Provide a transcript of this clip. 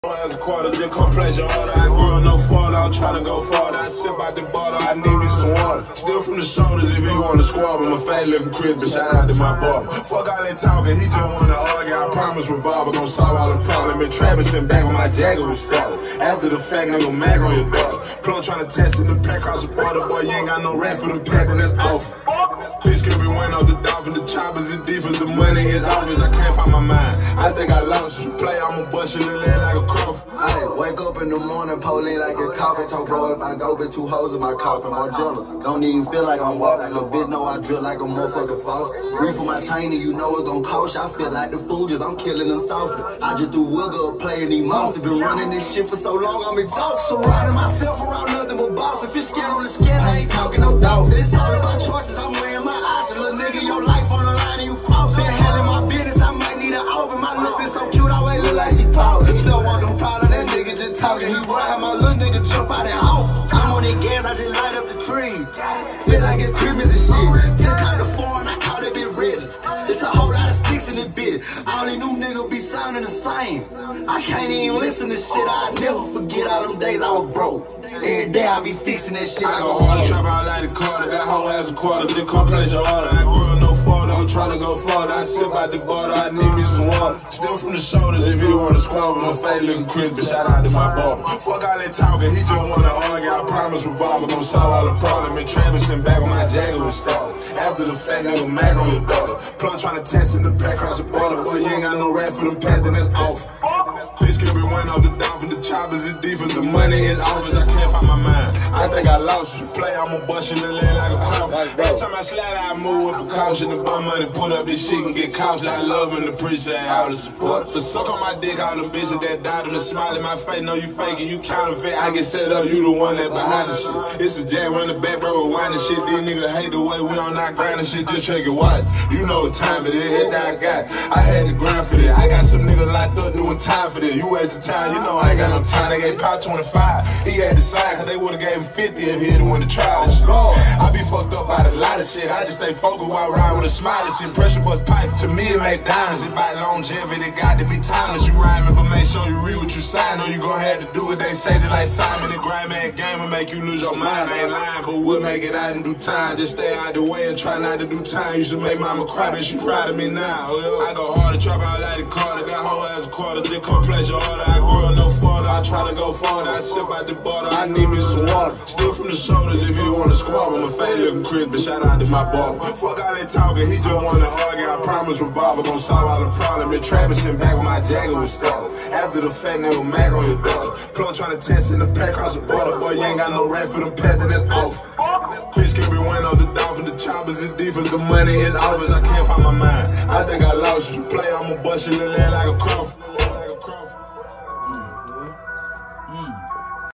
As a quarter, just come place your order. I grew up no fault, I'm tryna go farther. I sip out the bottle, I need me some water. Still from the shoulders if he wanna squabble. My fat living crib, but shout out to my barber. Fuck all that talking, he just wanna argue. I promise revolver gon' solve all the problem. Been trapping sitting back on my jacket was stolen. After the fact, nigga, mag on your daughter. Plug tryna test in the pack, I support the boy. You ain't got no rap for them pack, and that's awful. Bitch could be winning off the dolphin, the choppers is defense, the money is obvious. I can't find my mind. I think I lost you. Play, I'ma bust you in the leg like a crook. Ay, wake up in the morning, police like a coffee. Told bro if I go with 2 hoes in my coffin, my jealous. Don't even feel like I'm walking. No bitch know I drill like a motherfucking false. Reef for my chain and you know it's gon' cost you. I feel like the fool just I'm killing them softly. I just do wigguh playing these monsters. Been running this shit for so long, I'm exhausted. Surrounding myself around nothing but boss. If you're scared on the scale, I ain't talking no dogs. It's all about choices, I'm wearing my options. Little nigga, your life on the line and you cross. Been handling my business, I might need an oven. My look is so cute, I always look like she pouting. You don't want them problem, that nigga just talking. He ride, my little nigga jump out and home. I'm on that gas, I just light up the tree. Feel like it's Christmas and shit. Just caught the phone, I caught it bit ready. It's a whole lot of sticks in this bitch. All these new niggas be sounding the same. I can't even listen to shit, I never forget all them days I was broke. Every day I be fixing that shit. I go hard, trap out like the Carter. That whole ass a quarter, just come place your order. I grew up no fault, I'm tryna go farther. I sip out the bottle, I need me some water. Still from the shoulders if he wanna squabble. My fat living crib, but shout out to my barber. Fuck all that talking, he just wanna argue. I promise revolver gon' solve all the problem. Been trapping sitting back on my jacket was stolen. After the fact, nigga, mag on your daughter. Plug tryna test in the pack, I support the boy. You ain't got no rap for them pants, and that's awful. Bitch could be winning off the dolphin, the choppers is defense, the money is obvious. I can't find my mind. I think I lost you. Play, I'ma bust you in the leg like a crook. Every time I slide, I move with precaution. The bum money, put up this shit and get costly. I love and appreciate all the support. For suck on my dick, all them bitches that died and smile in my face. Know you faking, you counterfeit. I get set up, you the one that behind the shit. It's a jam on the back, bro, with wine and shit. These niggas hate the way we on our grind and shit. Just check your watch. You know what time it is. Hit that I got. I had to grind for that. I got some niggas locked up doing time for that. You wasted time, you know I ain't got no time. They gave Pop 25. He had to sign, cause they would've gave him 50 if he had to win the trial and shit. I be fucked up by a lot of shit. I just stay focused while I ride with a smile and shit. Pressure bust pipe to me, it make diamonds. It by longevity, it got to be timeless. You rhyming, but make sure you read what you sign. Or you gon' have to do what they say. They like Simon, the grind man game will make you lose your mind. I ain't lying, but we'll make it out in due time. Just stay out the way and try not to do time. You should make mama cry, but she proud of me now. I go hard to trap out like the Carter. That whole ass a quarter, just come place your order. I grew up no farther, I tryna go farther. I sip out the bottle, I need me some water. Still from the shoulders if you wanna squabble. My fat living crib, but shout out to my barber. Fuck all that talking, he just wanna argue. I promise revolver gon' solve all the problem. Been trapping sitting back on my jacket was stolen. After the fact, nigga, mag on your daughter. Plug tryna test in the pack, I support the boy. You ain't got no rap for them pants, and that's awful. Bitch could be winning off the dolphin, the choppers is defense, the money is obvious. I can't find my mind. I think I lost you. Play, I'ma bust you in the leg like a crook.